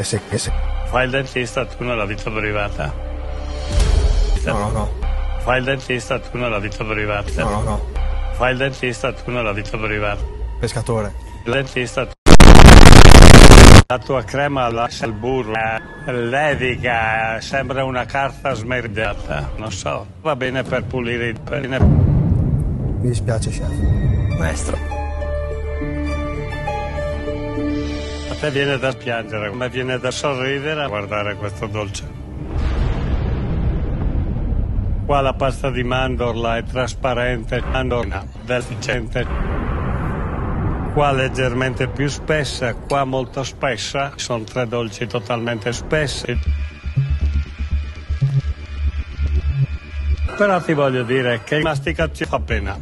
Fai il dentista, tu nella vita privata? No. Fai il dentista, tu nella vita privata? No. Fai il dentista, tu nella vita privata? Pescatore. Il dentista, la tua crema lascia il burro, leviga, sembra una carta smerdata, non so, va bene per pulire il pene. Mi dispiace, chef. Maestro. A te viene da piangere, a me viene da sorridere a guardare questo dolce. Qua la pasta di mandorla è trasparente, mandorla deficiente. Qua leggermente più spessa, qua molto spessa. Sono 3 dolci totalmente spessi. Però ti voglio dire che masticazione fa pena.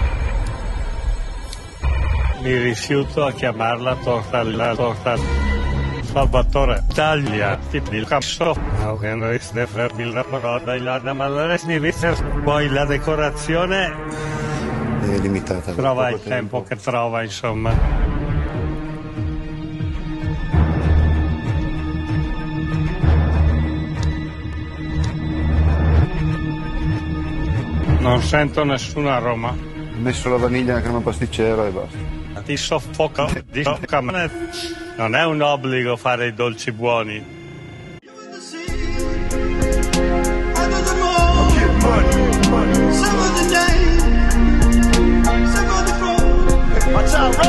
Mi rifiuto a chiamarla torta. Salvatore taglia il cazzo. Poi la decorazione è limitata. Trova il tempo che trova, insomma. Non sento nessun aroma. Ho messo la vaniglia nella crema pasticcera e basta. Ti soffoca. Non è un obbligo fare i dolci buoni.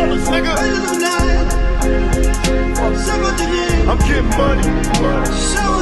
I'm getting money.